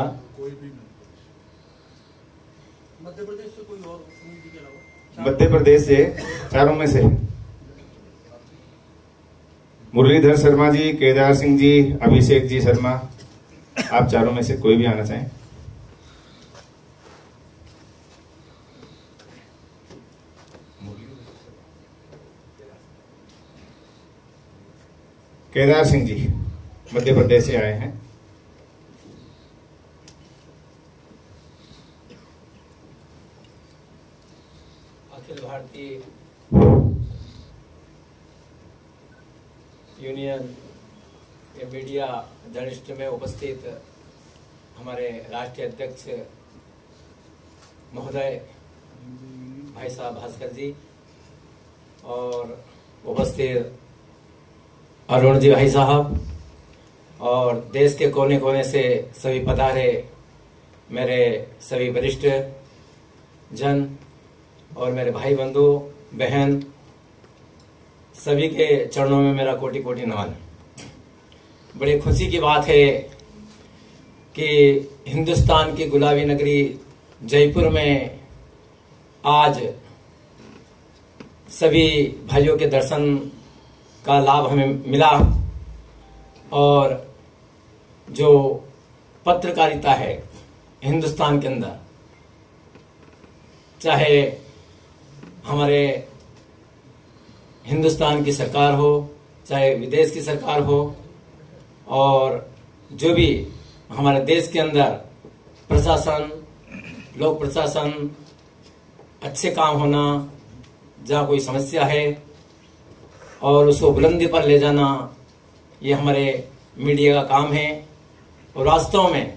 मध्य प्रदेश से कोई और सुनील जी के अलावा? मध्य प्रदेश से चारों में से मुरलीधर शर्मा जी, केदार सिंह जी, अभिषेक जी शर्मा, आप चारों में से कोई भी आना चाहें। केदार सिंह जी मध्य प्रदेश से आए हैं। अखिल भारतीय यूनियन या मीडिया जर्नलिस्ट में उपस्थित हमारे राष्ट्रीय अध्यक्ष महोदय भाई साहब भास्कर जी और उपस्थित अरुण जी भाई साहब और देश के कोने कोने से सभी पधारे मेरे सभी वरिष्ठ जन और मेरे भाई बंधु बहन, सभी के चरणों में मेरा कोटि कोटि नमन। बड़ी खुशी की बात है कि हिंदुस्तान की गुलाबी नगरी जयपुर में आज सभी भाइयों के दर्शन का लाभ हमें मिला और जो पत्रकारिता है हिंदुस्तान के अंदर, चाहे हमारे हिंदुस्तान की सरकार हो, चाहे विदेश की सरकार हो, और जो भी हमारे देश के अंदर प्रशासन, लोक प्रशासन, अच्छे काम होना, जहाँ कोई समस्या है और उसको बुलंदी पर ले जाना, ये हमारे मीडिया का काम है। और वास्तव में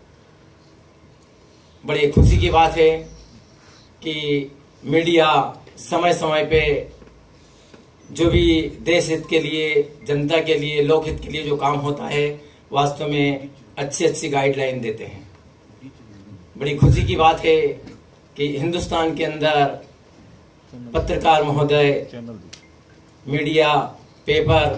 बड़ी खुशी की बात है कि मीडिया समय समय पे जो भी देश हित के लिए, जनता के लिए, लोकहित के लिए जो काम होता है, वास्तव में अच्छी अच्छी गाइडलाइन देते हैं। बड़ी खुशी की बात है कि हिंदुस्तान के अंदर पत्रकार महोदय, मीडिया, पेपर,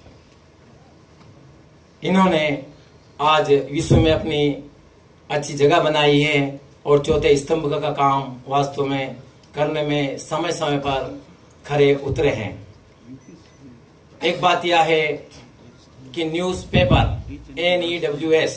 इन्होंने आज विश्व में अपनी अच्छी जगह बनाई है और चौथे स्तंभ का काम वास्तव में करने में समय समय पर खरे उतरे हैं। एक बात यह है कि newspaper N E W S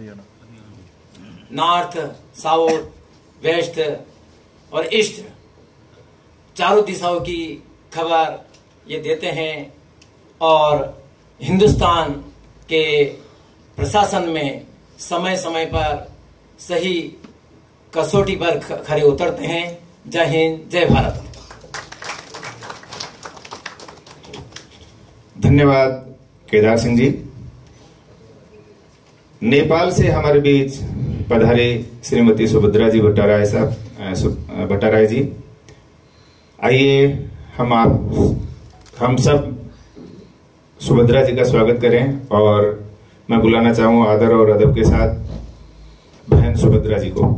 north, south, west और ईस्ट चारों दिशाओं की खबर ये देते हैं और हिंदुस्तान के प्रशासन में समय समय पर सही कसौटी पर खरे उतरते हैं। जय हिंद, जय भारत। धन्यवाद केदार सिंह जी। नेपाल से हमारे बीच पधारे श्रीमती सुभद्रा जी भट्टाराय साहब भट्टाराय जी, आइए हम आप हम सब सुभद्रा जी का स्वागत करें और मैं बुलाना चाहूंगा आदर और अदब के साथ बहन सुभद्रा जी को।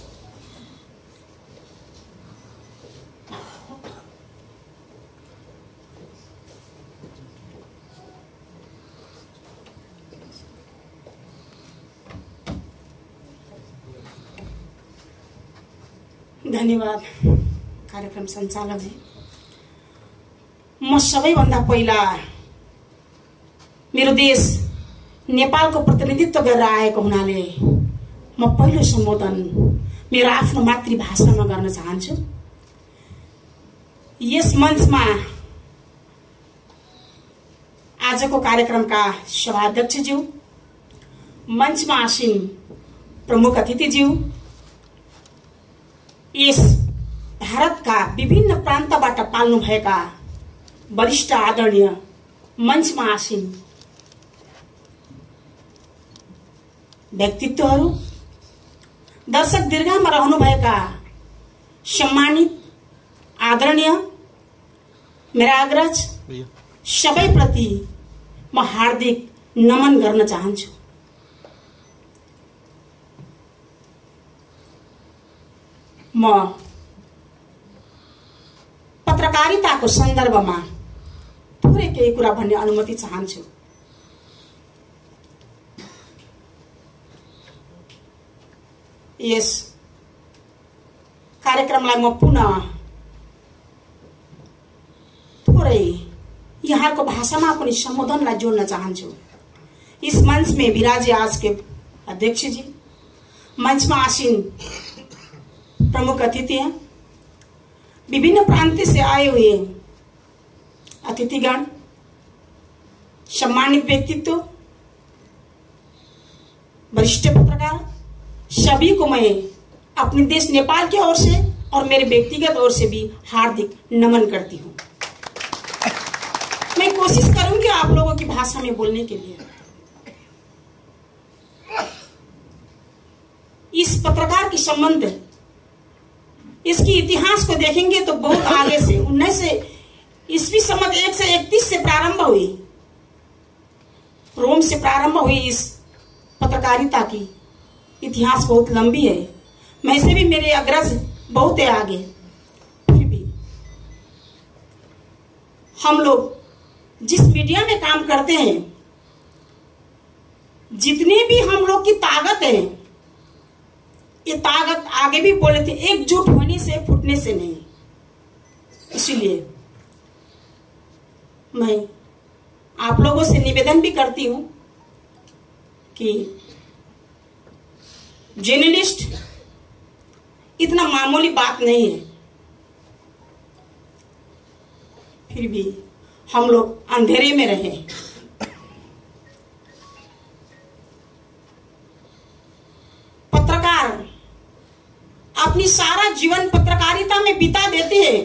धन्यवाद कार्यक्रम सञ्चालक जी। म सबैभन्दा पहिला मेरो देश नेपालको प्रतिनिधित्व गरेर आएको हुनाले म पहिलो सम्बोधन मेरो आफ्नो मातृभाषामा गर्न चाहन्छु। यस मञ्चमा आजको कार्यक्रमका सभाध्यक्षज्यू, मञ्चमा आसीन प्रमुख अतिथिज्यू, यस भारतका विभिन्न प्रान्तबाट पाल्नु भएका वरिष्ठ आदरणीय मञ्चमा आसीन व्यक्तित्वहरू, दर्शक दीर्घामा रहनुभएका सम्मानित आदरणीय मेरा अग्रज सबैप्रति म हार्दिक नमन गर्न चाहन्छु। म पत्रकारिताको सन्दर्भमा थोरै केही कुरा भन्ने अनुमति चाहन्छु। यस कार्यक्रमलाई म पुनः थोरै यहाँको भाषामा पनि सम्बोधनलाई जोड्न चाहन्छु। इस मंच में विराजे आज के अध्यक्ष जी, मंच में आसीन प्रमुख अतिथि हैं, विभिन्न प्रांत से आए हुए अतिथिगण, सम्मानित व्यक्तित्व, वरिष्ठ पत्रकार, सभी को मैं अपने देश नेपाल की ओर से और मेरे व्यक्तिगत ओर से भी हार्दिक नमन करती हूँ। मैं कोशिश करूंगी आप लोगों की भाषा में बोलने के लिए। इस पत्रकार की संबंध, इसकी इतिहास को देखेंगे तो बहुत आगे से उन्नीस से ईस्वी संवत एक से इकतीस से प्रारंभ हुई, रोम से प्रारंभ हुई। इस पत्रकारिता की इतिहास बहुत लंबी है। मैं से भी मेरे अग्रज बहुत है आगे, फिर भी हम लोग जिस मीडिया में काम करते हैं, जितने भी हम लोग की ताकत है, ये ताकत आगे भी बोले थे एकजुट होने से, फूटने से नहीं। इसीलिए मैं आप लोगों से निवेदन भी करती हूं कि जर्नलिस्ट इतना मामूली बात नहीं है। फिर भी हम लोग अंधेरे में रहे। पत्रकार अपनी सारा जीवन पत्रकारिता में बिता देते हैं।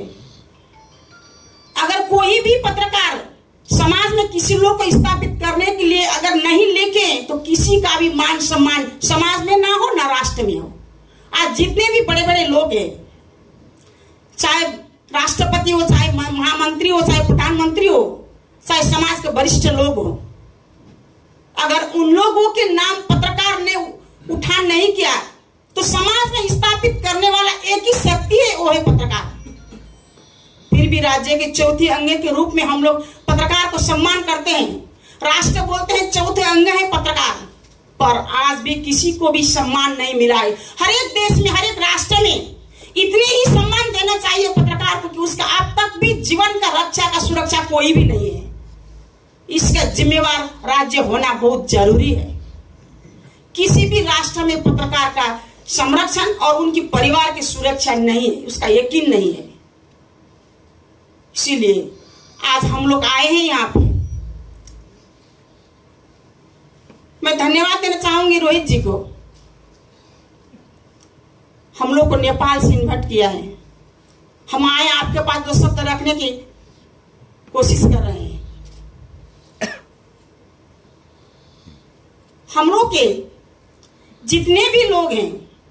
अगर कोई भी पत्रकार समाज में किसी लोग को स्थापित करने के लिए अगर नहीं लेके तो किसी का भी मान सम्मान समाज में ना हो ना राष्ट्र में हो। आज जितने भी बड़े बड़े लोग हैं, चाहे राष्ट्रपति हो, चाहे महामंत्री हो, चाहे प्रधानमंत्री हो, चाहे समाज के वरिष्ठ लोग हो, अगर उन लोगों के नाम पत्रकार ने उठा नहीं किया तो समाज में स्थापित करने वाला एक ही शक्ति है, वो है पत्रकार। फिर भी राज्य के चौथे अंग के रूप में हम लोग पत्रकार को सम्मान करते हैं। राष्ट्र बोलते हैं चौथे अंग है पत्रकार, पर आज भी किसी को भी सम्मान नहीं मिला है। हर एक देश में, हर एक राष्ट्र में इतने ही सम्मान देना चाहिए पत्रकार को कि उसका अब तक भी जीवन का रक्षा का सुरक्षा कोई भी नहीं है। इसका जिम्मेवार राज्य होना बहुत जरूरी है। किसी भी राष्ट्र में पत्रकार का संरक्षण और उनकी परिवार की सुरक्षा नहीं है, उसका यकीन नहीं है। इसीलिए आज हम लोग आए हैं यहाँ पे। मैं धन्यवाद देना चाहूंगी रोहित जी को। हम लोग को नेपाल से इन्वाइट किया है, हम आए आपके पास दो शब्द रखने की कोशिश कर रहे हैं। हम लोग के जितने भी लोग हैं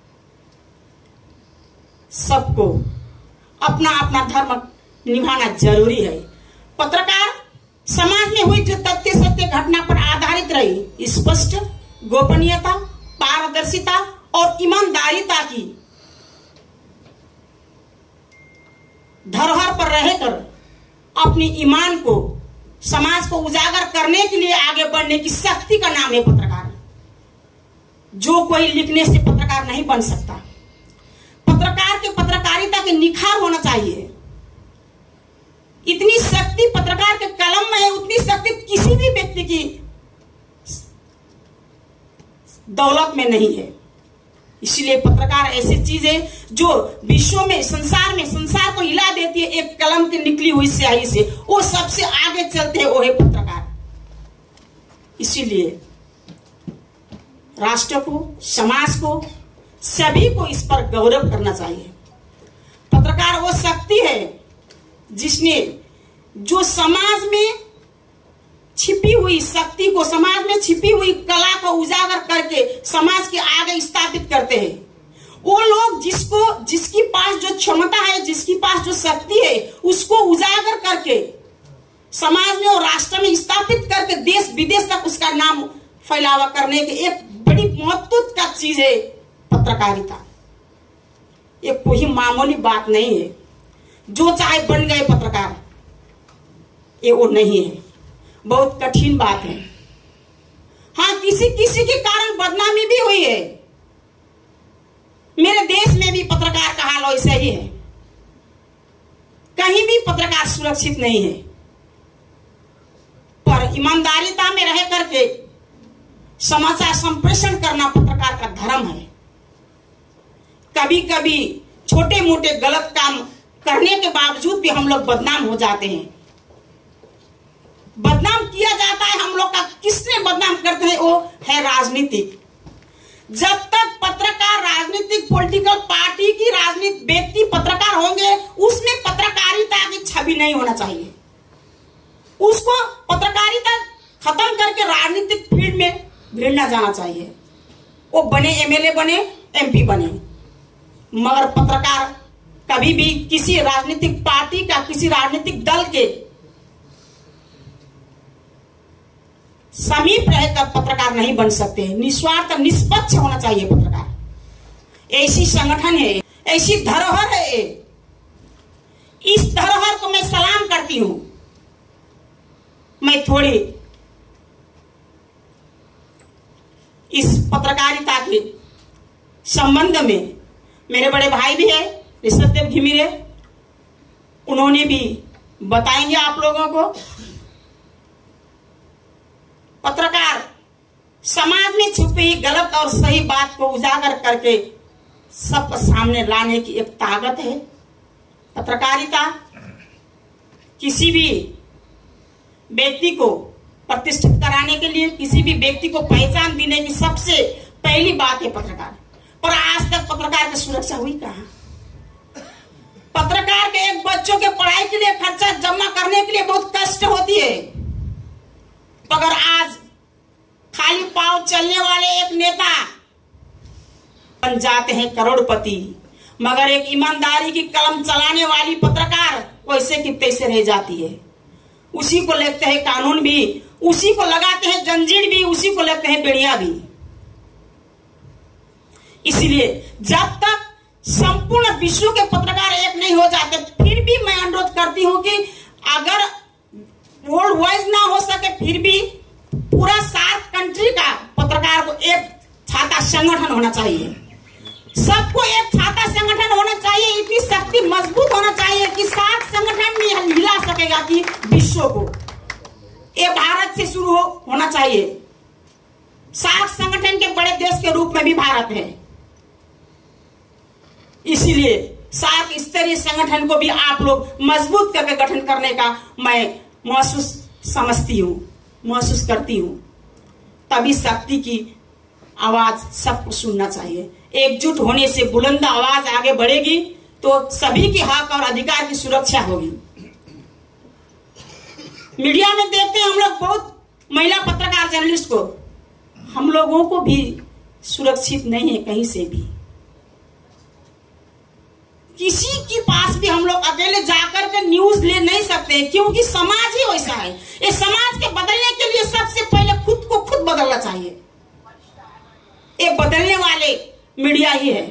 सबको अपना अपना धर्म निभाना जरूरी है। पत्रकार समाज में हुई जो तथ्य सत्य घटना पर आधारित रही, स्पष्ट, गोपनीयता, पारदर्शिता और ईमानदारिता की धरोहर पर रहकर अपनी ईमान को समाज को उजागर करने के लिए आगे बढ़ने की शक्ति का नाम है पत्रकार। जो कोई लिखने से पत्रकार नहीं बन सकता। पत्रकार के पत्रकारिता के निखार होना चाहिए। इतनी शक्ति पत्रकार के कलम में है, उतनी शक्ति किसी भी व्यक्ति की दौलत में नहीं है। इसलिए पत्रकार ऐसी चीज है जो विश्व में, संसार में, संसार को हिला देती है एक कलम की निकली हुई स्याही से। वो सबसे आगे चलते हैं, वो है पत्रकार। इसीलिए राष्ट्र को, समाज को, सभी को इस पर गौरव करना चाहिए। पत्रकार वो शक्ति है जिसने, जो समाज में छिपी हुई शक्ति को, समाज में छिपी हुई कला को उजागर करके समाज के आगे स्थापित करते हैं। वो लोग जिसको, जिसकी पास जो क्षमता है, जिसकी पास जो शक्ति है, उसको उजागर करके समाज में और राष्ट्र में स्थापित करके देश विदेश तक उसका नाम फैलावा करने की एक बड़ी महत्वपूर्ण का चीज है पत्रकारिता। ये कोई मामूली बात नहीं है। जो चाहे बन गए पत्रकार, ये वो नहीं है, बहुत कठिन बात है। हाँ, किसी किसी के कारण बदनामी भी हुई है। मेरे देश में भी पत्रकार का हाल वैसा ही है। कहीं भी पत्रकार सुरक्षित नहीं है, पर ईमानदारिता में रह करके समाचार संप्रेषण करना पत्रकार का धर्म है। कभी कभी छोटे मोटे गलत काम करने के बावजूद भी हम लोग बदनाम हो जाते हैं। बदनाम किया जाता है हम लोग का। किसने बदनाम करते हैं? वो है राजनीतिक। जब तक पत्रकार राजनीतिक पॉलिटिकल पार्टी की राजनीति व्यक्ति पत्रकार होंगे, उसमें पत्रकारिता की छवि नहीं होना चाहिए। उसको पत्रकारिता खत्म करके राजनीतिक फील्ड में भिड़ना जाना चाहिए। वो बने एमएलए बने, एमपी बने, मगर पत्रकार कभी भी किसी राजनीतिक पार्टी का, किसी राजनीतिक दल के समीप रहकर पत्रकार नहीं बन सकते। निस्वार्थ, निष्पक्ष होना चाहिए पत्रकार। ऐसी संगठन है, ऐसी धरोहर है। इस धरोहर को मैं सलाम करती हूं। मैं थोड़ी इस पत्रकारिता के संबंध में, मेरे बड़े भाई भी है ऋषभदेव घिमिरे, उन्होंने भी बताएंगे आप लोगों को। पत्रकार समाज में छुपी गलत और सही बात को उजागर करके सबके सामने लाने की एक ताकत है। पत्रकारिता किसी भी व्यक्ति को प्रतिष्ठित कराने के लिए, किसी भी व्यक्ति को पहचान देने की सबसे पहली बात है पत्रकार। पर आज तक पत्रकार की सुरक्षा हुई कहाँ? पत्रकार के एक बच्चों के पढ़ाई के लिए खर्चा जमा करने के लिए बहुत कष्ट होती है, मगर आज खाली पांव चलने वाले एक नेता बन जाते हैं करोड़पति, मगर एक ईमानदारी की कलम चलाने वाली पत्रकार वैसे की तैसे रह जाती है। उसी को लगते हैं कानून भी, उसी को लगाते हैं जंजीर भी, उसी को लगते हैं बेड़िया भी। इसलिए जब तक संपूर्ण विश्व के पत्रकार एक नहीं हो जाते, फिर भी मैं अनुरोध करती हूं कि अगर वर्ल्ड वाइज ना हो सके फिर भी पूरा सात कंट्री का पत्रकार को एक छाता संगठन होना चाहिए। सबको एक छाता संगठन होना चाहिए। इतनी शक्ति मजबूत होना चाहिए कि सात संगठन भी हिला सकेगा कि विश्व को। ये भारत से शुरू हो, होना चाहिए। सात संगठन के बड़े देश के रूप में भी भारत है, इसीलिए सात स्तरीय संगठन को भी आप लोग मजबूत करके गठन करने का मैं महसूस समझती हूँ, महसूस करती हूँ। तभी शक्ति की आवाज सबको सुनना चाहिए। एकजुट होने से बुलंद आवाज आगे बढ़ेगी तो सभी के हक और अधिकार की सुरक्षा होगी। मीडिया में देखते हैं हम लोग बहुत महिला पत्रकार जर्नलिस्ट को, हम लोगों को भी सुरक्षित नहीं है कहीं से भी। किसी के पास भी हम लोग अकेले जाकर के न्यूज ले नहीं सकते, क्योंकि समाज ही वैसा है। इस समाज के बदलने के लिए सबसे पहले खुद को खुद बदलना चाहिए। ये बदलने वाले मीडिया ही है।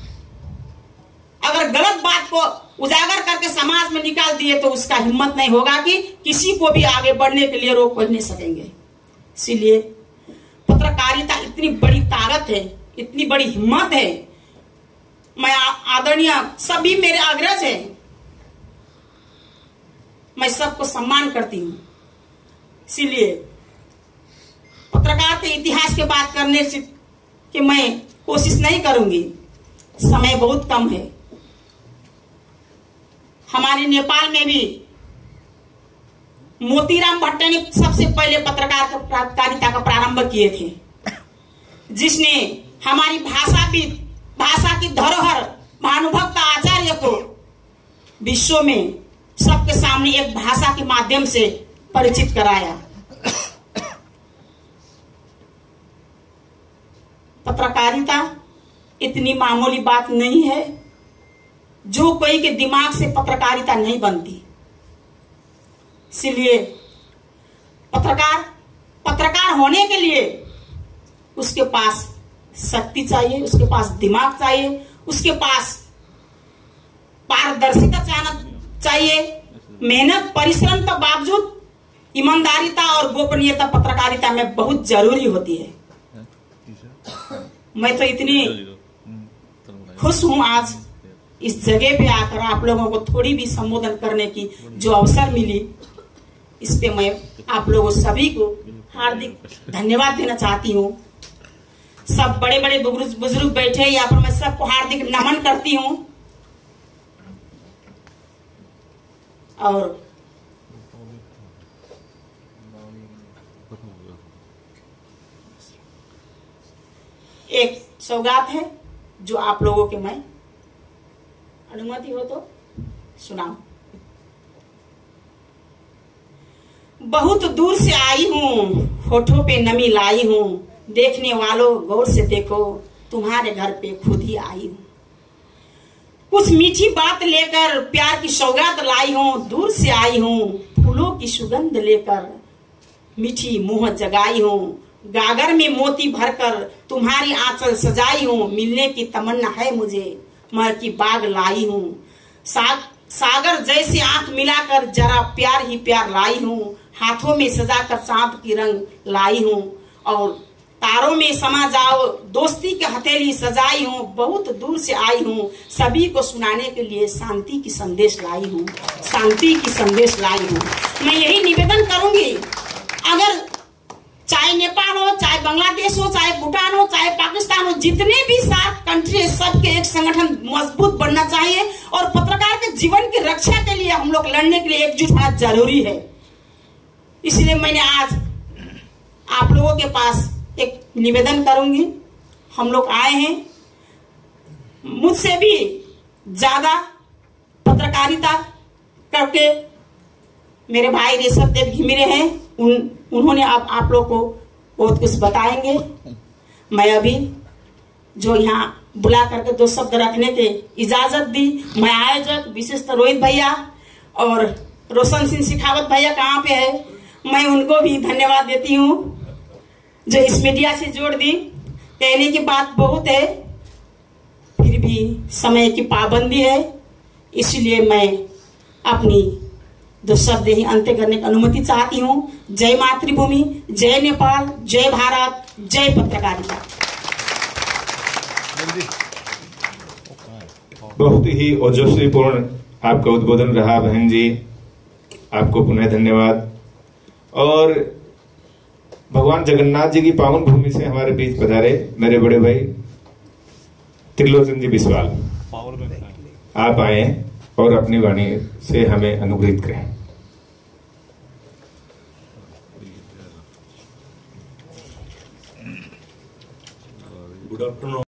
अगर गलत बात को उजागर करके समाज में निकाल दिए तो उसका हिम्मत नहीं होगा कि किसी को भी आगे बढ़ने के लिए रोक नहीं सकेंगे। इसीलिए पत्रकारिता इतनी बड़ी ताकत है, इतनी बड़ी हिम्मत है। मैं आदरणीय सभी मेरे अग्रज है, मैं सबको सम्मान करती हूं। इसीलिए पत्रकार के इतिहास की बात करने से कि मैं कोशिश नहीं करूंगी, समय बहुत कम है। हमारे नेपाल में भी मोतीराम भट्ट ने सबसे पहले पत्रकारिता का प्रारंभ किए थे, जिसने हमारी भाषाविद, भाषा की धरोहर भानुभक्त आचार्य को विश्व में सबके सामने एक भाषा के माध्यम से परिचित कराया। पत्रकारिता इतनी मामूली बात नहीं है, जो कोई के दिमाग से पत्रकारिता नहीं बनती। इसलिए पत्रकार पत्रकार होने के लिए उसके पास शक्ति चाहिए, उसके पास दिमाग चाहिए, उसके पास पारदर्शिता चाहिए, मेहनत परिश्रम के बावजूद ईमानदारिता और गोपनीयता पत्रकारिता में बहुत जरूरी होती है। मैं तो इतनी खुश हूं आज इस जगह पे आकर आप लोगों को थोड़ी भी संबोधन करने की जो अवसर मिली, इस पे मैं आप लोगों सभी को हार्दिक धन्यवाद देना चाहती हूँ। सब बड़े बड़े बुजुर्ग बैठे यहाँ पर, मैं सबको हार्दिक नमन करती हूँ। और एक सौगात है जो आप लोगों के मैं अनुमति हो तो सुनाऊं। बहुत दूर से आई हूँ, होठों पे नमी लाई हूँ, देखने वालों गौर से देखो, तुम्हारे घर पे खुद ही आई हूँ। कुछ मीठी बात लेकर प्यार की सौगात लाई हूँ, दूर से आई हूँ, फूलों की सुगंध लेकर मीठी मोह जगाई हूँ, गागर में मोती भरकर तुम्हारी आंचल सजाई हूँ, मिलने की तमन्ना है मुझे, मर की बाग लाई हूँ, साग सागर जैसे आंख मिलाकर जरा प्यार ही प्यार लाई हूँ, हाथों में सजाकर चांद की रंग लाई हूँ, और तारों में समा जाओ दोस्ती के हथेली सजाई हूँ, बहुत दूर से आई हूँ, सभी को सुनाने के लिए शांति की संदेश लाई हूँ, शांति की संदेश लाई हूँ। मैं यही निवेदन करूंगी, अगर चाहे नेपाल हो, चाहे बांग्लादेश हो, चाहे भूटान हो, चाहे पाकिस्तान हो, जितने भी सात कंट्री है, सबके एक संगठन मजबूत बनना चाहिए और पत्रकार के जीवन की रक्षा के लिए हम लोग लड़ने के लिए एकजुट होना जरूरी है। इसलिए मैंने आज आप लोगों के पास एक निवेदन करूंगी। हम लोग आए हैं, मुझसे भी ज्यादा पत्रकारिता करके मेरे भाई ऋषभ देव घिमिरे हैं, उन उन्होंने आप आप लोग को बहुत कुछ बताएंगे। मैं अभी जो यहाँ बुला करके दो शब्द रखने के इजाजत दी, मैं आयोजक विशेषतः रोहित भैया और रोशन सिंह शेखावत भैया कहाँ पे है, मैं उनको भी धन्यवाद देती हूँ जो इस मीडिया से जोड़ दी। कहने की बात बहुत है, फिर भी समय की पाबंदी है, इसलिए मैं अपनी दो शब्द ही अंत्य करने की अनुमति चाहती हूँ। जय मातृभूमि, जय नेपाल, जय भारत, जय पत्रकारिता। बहुत ही ओजस्वीपूर्ण आपका उद्बोधन रहा बहन जी, आपको पुनः धन्यवाद। और भगवान जगन्नाथ जी की पावन भूमि से हमारे बीच पधारे मेरे बड़े भाई त्रिलोचन जी बिस्वाल, आप आए और अपनी वाणी से हमें अनुग्रहित करें। Good afternoon.